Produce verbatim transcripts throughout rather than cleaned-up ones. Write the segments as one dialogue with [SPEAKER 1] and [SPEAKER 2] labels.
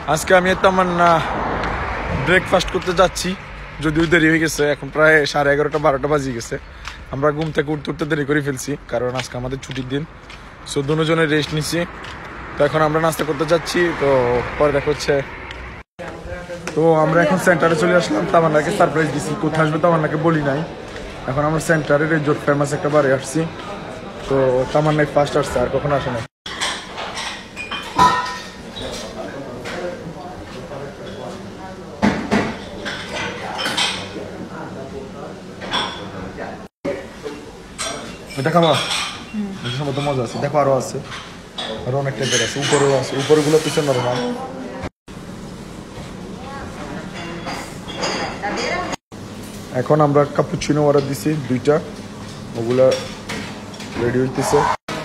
[SPEAKER 1] আজকে আমি তেমন ব্রেকফাস্ট করতে যাচ্ছি, যদিও দেরি হয়ে গেছে, এখন প্রায় সাড়ে এগারোটা বারোটা বাজিয়ে গেছে। আমরা ঘুম থেকে উঠতে উঠতে দেরি করে ফেলছি, কারণ আজকে আমাদের ছুটির দিন। সো দুজনে রেস্ট নিচ্ছি। তো এখন আমরা নাস্তা করতে যাচ্ছি, তো পরে দেখা হচ্ছে। তো আমরা এখন সেন্টারে চলে আসলাম। তামান্নাকে সারপ্রাইজ দিচ্ছি, কোথায় আসবে তামান্নাকে বলি নাই। এখন আমরা সেন্টারে রেজোর্ট ফেমাস একটা বারে আসছি। তো তামান্নাই ফার্স্ট আসছে, আর কখনো আসে না। এটা খাবা? তো মজা আছে, দেখো আরো আছে, আরো অনেক টাইপের আছে, উপরেও আছে, উপরে গুলো পিছনে নরমাল। এখন আমরা কাপুচিনো অর্ডার দিছি দুইটা, ওগুলা রেডি হইতেছে।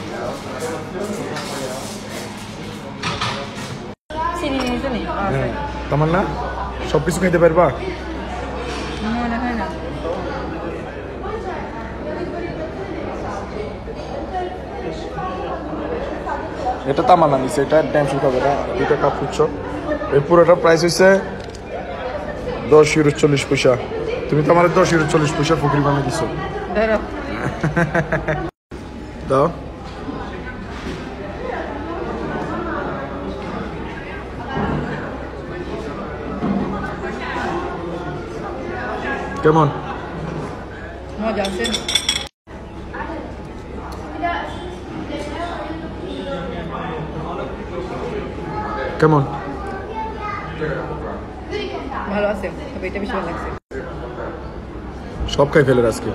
[SPEAKER 1] তোমার না সবকিছু খাইতে পারবা? এটা তামান্না নিছে, এটা টেনশন খাবে না। দুইটা কাপুচো, এই পুরোটা প্রাইস হয়েছে দশ ইউরো চল্লিশ পয়সা। তুমি তো আমার দশ ইউরো চল্লিশ পয়সা ফকির বানিয়ে দিছো। দাও। কেমন?
[SPEAKER 2] মজা আছে।
[SPEAKER 1] কেমন?
[SPEAKER 2] ভালো আছে, তবে এটা বেশি ভালো লাগছে।
[SPEAKER 1] সব খাই ফেলে আজকে।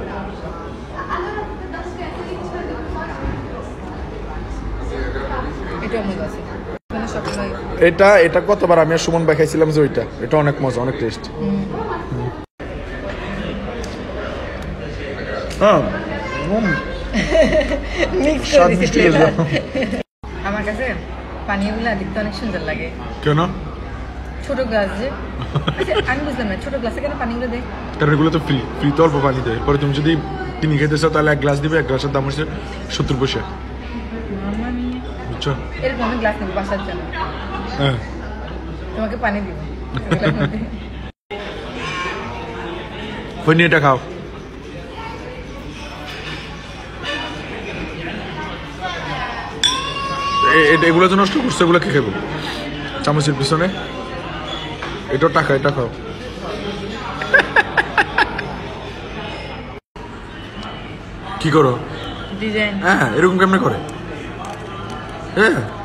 [SPEAKER 2] এটা মজা আছে।
[SPEAKER 1] এটা এটা কতবার আমি আর সুমন ভাই খাইছিলাম যে ওইটা, এটা অনেক মজা, অনেক টেস্ট। হ্যাঁ,
[SPEAKER 2] আমার কাছে পানিগুলা দেখতে অনেক সুন্দর লাগে।
[SPEAKER 1] কেন?
[SPEAKER 2] ছোট গ্লাস যে, আমি বুঝলাম না ছোট গ্লাসে কেন পানিগুলো দেয়?
[SPEAKER 1] কারণ এগুলো তো ফ্রি, ফ্রি তো অল্প পানি দেয়। পরে তুমি যদি কিনে খেতে চাও তাহলে এক গ্লাস দিবে, এক গ্লাসের দাম হচ্ছে সত্তর পয়সা। বুঝছো?
[SPEAKER 2] এরকম আমি গ্লাস নেবো বাসার জন্য।
[SPEAKER 1] হ্যাঁ,
[SPEAKER 2] তোমাকে পানি দিব।
[SPEAKER 1] এটা খাও। এগুলো তো নষ্ট করছে, এগুলো কে খাবো? চামচের পিছনে এটা টাকা, এটা খাও। কি করো?
[SPEAKER 2] ডিজাইন।
[SPEAKER 1] হ্যাঁ, এরকম কেমনে করে? হ্যাঁ।